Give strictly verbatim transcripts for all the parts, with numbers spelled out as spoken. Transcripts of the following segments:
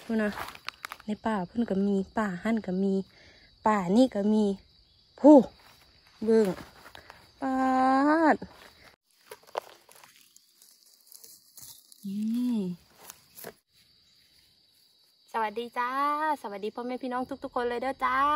ดูนะในป่าเพิ่นก็มีป่าหั่นก็มีป่านี่ก็มีผู้เบิ่งปาดนี่สวัสดีจ้าสวัสดีพ่อแม่พี่น้องทุกๆคนเลยเด้อจ้า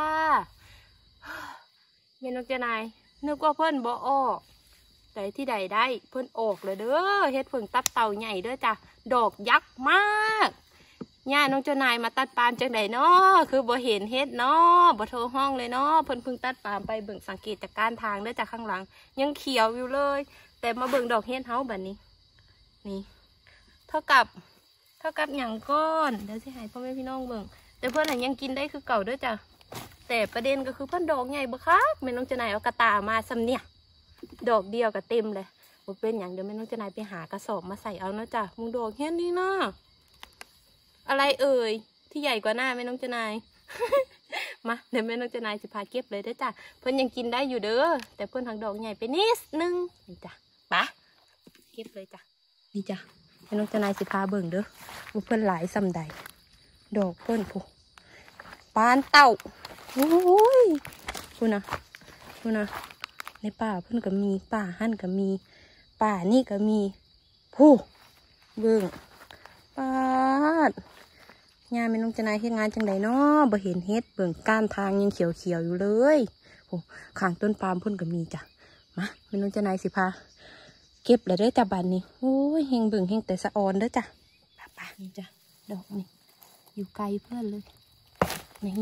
เมนกจะนายนึกว่าเพิ่นบ่ออกแต่ที่ใดได้เพิ่นออกเลยเด้อเฮ็ดเพิ่งตัดเต่าใหญ่เด้อจ้าดอกยักษ์มากย่าน้องเจ้านายมาตัดปาล์มจังไดเนาะคือบ่เห็นเฮ็ดเนาะบ่โทรห้องเลยเนาะเพิ่นเพิ่งตัดปาล์มไปเบิ่งสังเกตจากการทางเด้อจากข้างหลังยังเขียวอยู่เลยแต่มาเบิ่งดอกเฮ็ดเฮาแบบนี้นี่เท่ากับเท่ากับหยังก้อนเดี๋ยวสิให้พ่อแม่พี่น้องเบิ่งแต่เพิ่นหันยังกินได้คือเก่าเด้อจ้ะแต่ประเด็นก็คือเพิ่นดอกใหญ่บ่คักแม่น้องเจ้านายเอากระตามาซ้ำเนี่ยดอกเดียวก็เต็มเลยบ่เป็นหยังเดี๋ยวแม่น้องเจ้านายไปหากระสอบมาใส่เอาเนาะจ้ะมึงดอกเฮ็ดนี่นะอะไรเอ่ยที่ใหญ่กว่าหน้าแม่น้องเจ้านาย มาเดี๋ยวแม่น้องเจ้านายจะพาเก็บเลยเด้อจ้ะเพิ่นยังกินได้อยู่เด้อแต่เพิ่นทางดอกใหญ่ไปนิดนึงนี่จ้ะปะเก็บเลยจ้ะนี่จ้ะแม่น้องเจ้านายสิพาเบิ่งเด้อว่าเพิ่นหลายซำใดดอกเพิ่นผู้ปานเต่าโอ้ยพูนะพูนะในป่าเพิ่นก็มีป่าหั่นก็มีป่านี่ก็มีผู้เบิ่งปาดงานแม่น้องเจ้านายเฮ็ดงานจังไดเนาะบ่เห็นเฮ็ดเบิ่งก้านทางยังเขียวๆอยู่เลยโอ้ข้างต้นปาล์มเพิ่นก็มีจ้ะมาแม่น้องเจ้านายสิพาเก็บแล้วเด้อจ้ะบัดนี้โอ้ยเฮงเบิ่งเฮงแต่สะออนเด้อจ้ะป่าๆนี่จ้ะดอกนี่อยู่ไกลเพื่อนเลยนี่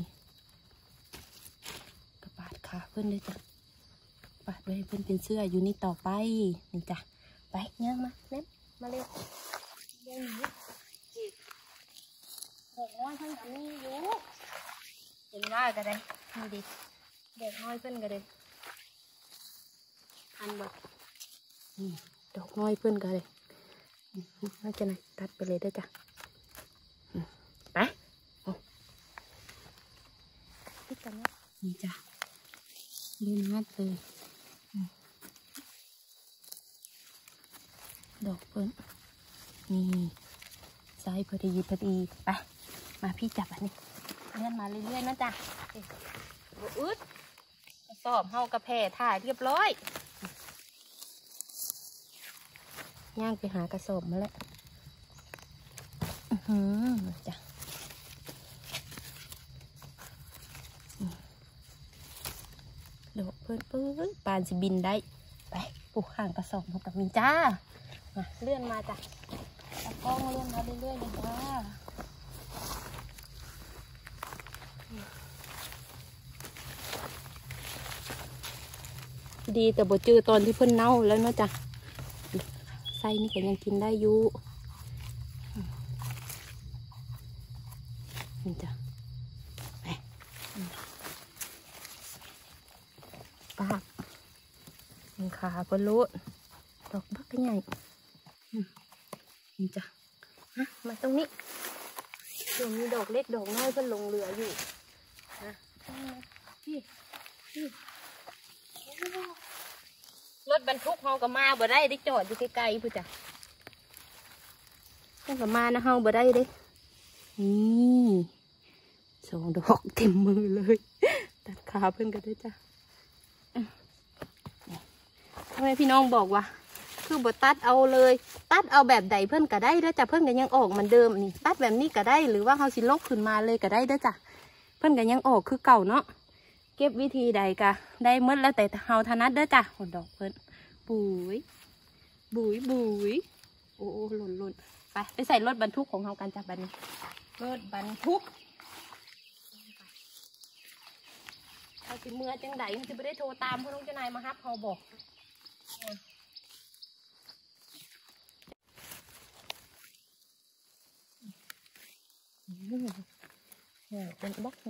กระปาดขาเพื่อนเลยจ้ะปาดไว้เพื่อนเป็นเสื้ออยู่นี่ต่อไปนี่จ้ะไปย่างมาเล็บมาเร็วเร็วหนีเด็กน้อยเพื่อนกันนี่อยู่เห็นว่ากันเลยนี่ดิเด็กน้อยเพื่อนกันเลยอันแบบนี่ดอกน้อยเพื่อนกันเลยน่าจะไหนตัดไปเลยได้จ้ะไปนี่จ้ะเล่นงัดเลยดอกเพิ่นนี่ไซส์พอดีพอดีไปมาพี่จับอันนี้เลื่อนมาเรื่อยๆนะจ๊ะโอ้อึดสอบเฮากระแพร่ถ่ายเรียบร้อยย่างไปหากระสอบมาแล้วอือหือจ้ะดอกเพิ่นเพิ่นปานสิบินได้ไปปลูกข้างกระสอบมันกับมีจ้ามาเลื่อนมาจ้ะตะกล้องเลื่อนมาเรื่อยๆเลยจ้าดีแต่บ่จือตอนที่เพิ่นเน่าแล้วเนาะจ้ะไส้นี่ก็ยังกินได้อยู่นี่จ้ะปากมันขาปลาดอกบักใหญ่นี่จ้ะมาตรงนี้เดี๋ยวมีดอกเล็กดอกน้อยเพิ่นลงเรืออยู่นะพี่พี่รถบรรทุกเฮาก็มาบ่ได้ได้จอดอยู่ไกลๆพู่จ้ะเพิ่นก็มานะเฮาบ่ได้เด้นี่สองดอกเต็มมือเลยตัดขาเพิ่นก็ได้จ้ะทำไมพี่น้องบอกว่าคือบดตัดเอาเลยตัดเอาแบบใดเพื่อนก็ได้เด้อจ้ะเพื่อนก็ยังออกเหมือนเดิมนี่ตัดแบบนี้ก็ได้หรือว่าเขาสิลกขึ้นมาเลยก็ได้เด้อจ้ะเพื่อนก็ยังออกคือเก่าเนาะเก็บวิธีใดก็ได้เมื่อแล้วแต่เฮาถนัดเด้อจ้ะหดดอกเพื่อนบุยบุยบุยโอ้หล่นหล่นไปไปใส่รถบรรทุกของเฮากันจ้ะบัดนี้รถบรรทุกเขาสิเมื่อจังใดเขาจะไม่ได้โทรตามพ่อน้องเจ้านายมาฮับเฮาบอกเนี่ยเป็นบล็อกไง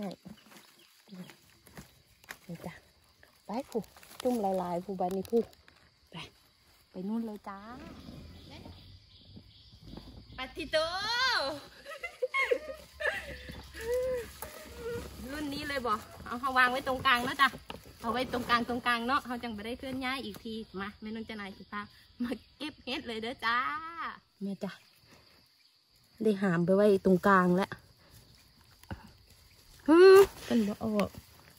นี่จ้ะไปผู้จุ่มลายๆผู้ใบนี้ผู้ไปไปนู่นเลยจ้าปฏิโตรุ่นนี้เลยบ่เอาเขาวางไว้ตรงกลางเนาะจ้ะเอาไว้ตรงกลางตรงกลางเนาะเขาจังไปได้เคลื่อนย้ายอีกทีมาแม่น้องเจ้านายสิพามาเก็บเห็ดเลยเด้อจ้าแม่จ้ะได้หามไปไว้ตรงกลางแล้วฮึเป็นบ่ออก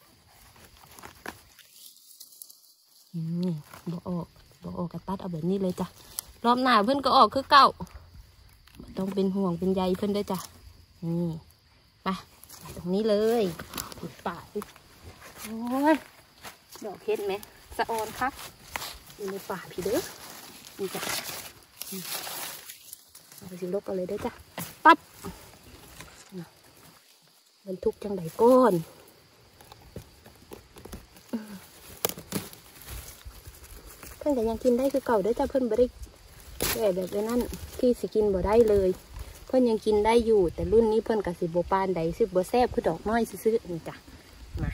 นี่บ่ออกบ่ออกกระตัดเอาแบบนี้เลยจ้ะรอบหน้าเพื่อนก็ออกคือเก่าต้องเป็นห่วงเป็นใยเพื่อนด้วยจ้ะนี่ไปตรงนี้เลยปิดป่าดิโอ้ยดอกเห็ดไหมสะออนครับอยู่ในป่าพี่เด้อนี่จ้ะเอาไปสิลกกันเลยเด้อจ้ะปั๊บมันทุกจังไดก้อนเพื่อนแต่ยังกินได้คือเก่าได้จ้ะเพื่อนบ่ได้แก่แบบนั้นที่สิกินบ่ได้เลยเพื่อนยังกินได้อยู่แต่รุ่นนี้เพื่อนกับสิบโบปานใดสิบโบแซบคือดอกน้อยซื้อๆนี่จ้ะมา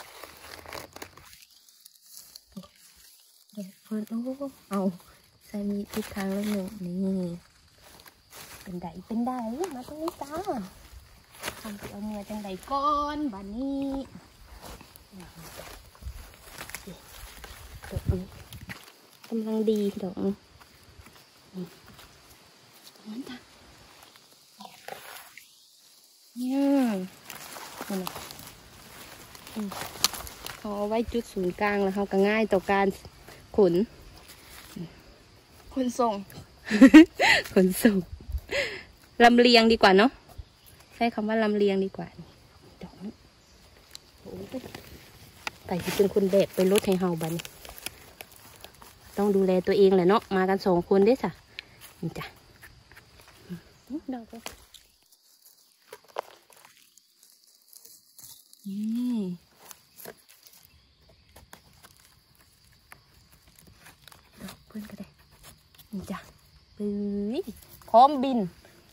เดี๋ยวเพื่อนโอ้เอาใส่มีทิศทางแล้วหนึ่งนี่เป็นไดเป็นไดมาตรงนี้จ้าทำเอาเมื่อจังไดก้อนบ้านนี้ดอกนี้กำลังดีดอกนี้นั่นจ้ะเนี่ยนี่นะเขาเอาไว้จุดศูนย์กลางแล้วเขาก็ง่ายต่อการขนขนส่ง ขนส่งลำเลียงดีกว่าเนาะใช้คำว่าลำเลียงดีกว่าดอกนี้โอ้ยไก่ที่เป็นคนแบกไปรถให้เฮาบันต้องดูแลตัวเองแหละเนาะมากันสองคนได้สะนี่จ้ะดอกนี่ดอกเพื่อนก็ได้นี่จ้ะปื้ยพร้อมบิน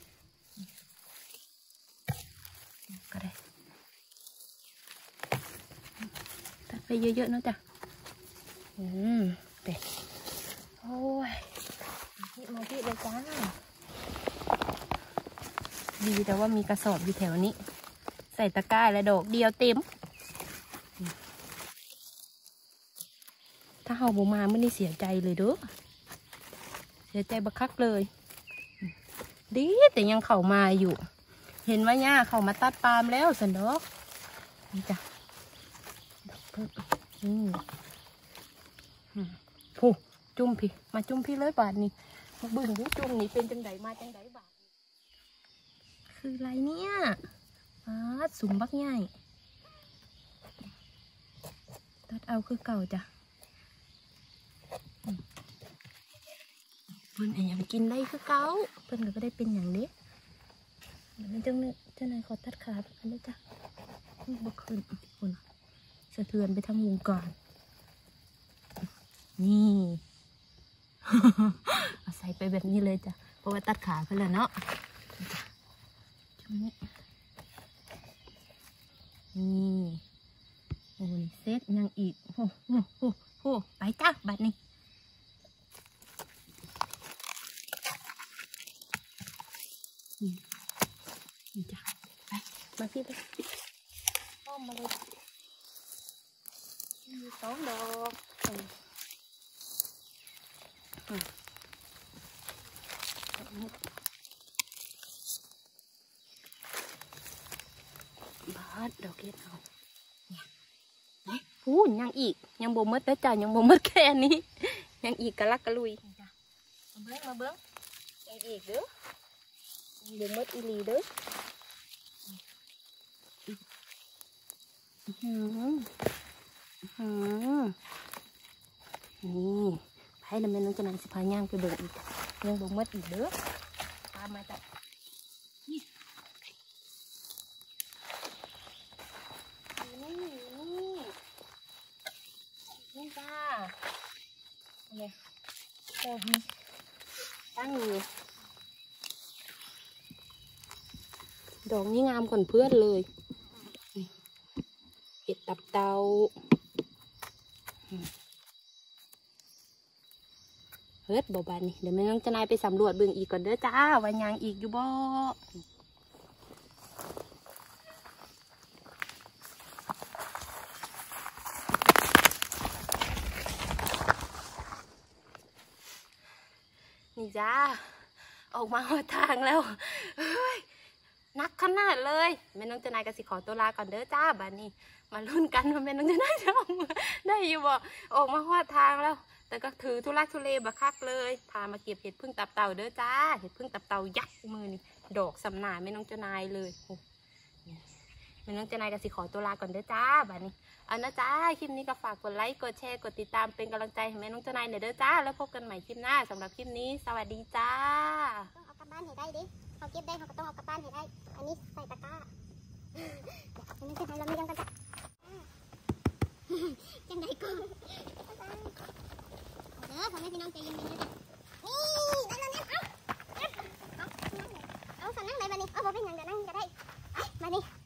ก็ได้ตัดไปเยอะๆเนาะจ้ะอืมเด็ดโอ้ยพี่มาพี่เลยจ้าดีแต่ว่ามีกระสอบอยู่แถวนี้ใส่ตะกร้าและดอกเดียวเต็มถ้าเฮาบ่มาไม่ได้เสียใจเลยเด้อเสียใจบักคักเลยดีแต่ยังเข้ามาอยู่ เห็นว่าย่าเข้ามาตัดปาล์มแล้วสันดอกนี่จ้ะดอกเพิ่มอืมผู้จุ่มพี่มาจุ่มพี่เลยบาทนี่มาบึ้งดูจุ่มนี่เป็นจังไดมาจังไดบาทคืออะไรเนี่ยอาสุ่มบักใหญ่ตัดเอาคือเก่าจ้ะเพิ่นยังกินได้คือเก่าเพิ่นก็ได้เป็นอย่างนี้มันจังเนี่ยเจ้านายขอตัดขาไปกันด้วยจ้ะบักขึ้นคนสะเทือนไปทั้งวงการนี่เอาใส่ไปแบบนี้เลยจ้ะเพราะว่าตัดขาไปแล้วเนาะนี่โอ้ยเซตยังอีกโอ้โหโอ้โหไปจ้ะบัดนี้นี่จ้ะไปมาพี่เลยอ้อมมาเลยมีสองดอกบาดดอกเห็ดเอาเนี่ยพูนยังอีกยังบ่มดนะจ้ะยังบ่มดแค่นี้ยังอีกกะลักกะลุยจ้ะมาเบิ้งมาเบิ้งยังอีกเด้อยังบ่มดอีหลีเด้ออืมอืมนี่ไผ่ละแม่น้องจะนั่งสิพาย่างไปเบิ่งอีกยังบ่มดอีกเด้อตามมาจ้ะนี่นี่จ้าเนี่ยดอกนี้ตั้งอยู่ดอกนี้งามกว่าเพื่อนเลยเห็ดตับเตาเฮ็ดบ่บานนี่เดี๋ยวแม่น้องจะนายไปสำรวจเบิ่งอีกก่อนเด้อจ้าว่ายังอีกอยู่บ่นี่จ้าออกมาหาทางแล้วเฮ้ยนักขนาดเลยแม่น้องเจ้านายก็สิขอตัวลาก่อนเด้อจ้าบัดนี้มาลุ้นกันว่าแม่น้องเจ้านายจะออกมาได้อยู่บ่ออกมาหาทางแล้วแต่ก็ถือทุลักทุเลบักคักเลยพามาเก็บเห็ดพึ่งตับเต่าเด้อจ้าเห็ดพึ่งตับเต่ายักษ์มือนี่ดอกสำหนาแม่น้องเจ้านายเลยแม่น้องเจ้านายก็สิขอตัวลาก่อนเด้อจ้าบัดนี้เอานะจ้าคลิปนี้ก็ฝากกดไลค์กดแชร์กดติดตามเป็นกำลังใจให้แม่น้องเจ้านายหน่อยเด้อจ้าแล้วพบกันใหม่คลิปหน้าสำหรับคลิปนี้สวัสดีจ้าต้องเอากลับบ้านให้ได้ดิเขาเก็บได้เขาก็ต้องเอากลับบ้านให้ได้อันนี้ใส่ตะกร้าอันนี้จะให้เราไม่ยังกันจ้ะจังไดก่อนเด้อพ่อแม่พี่น้องใจเย็นๆนะจ๊ะนี่นั่นนั่นเอาเอาเอาสั่นนั่งไหนบ้านี้เอาบ่เป็นหยังเดี๋ยวนั่งก็ได้มาดิ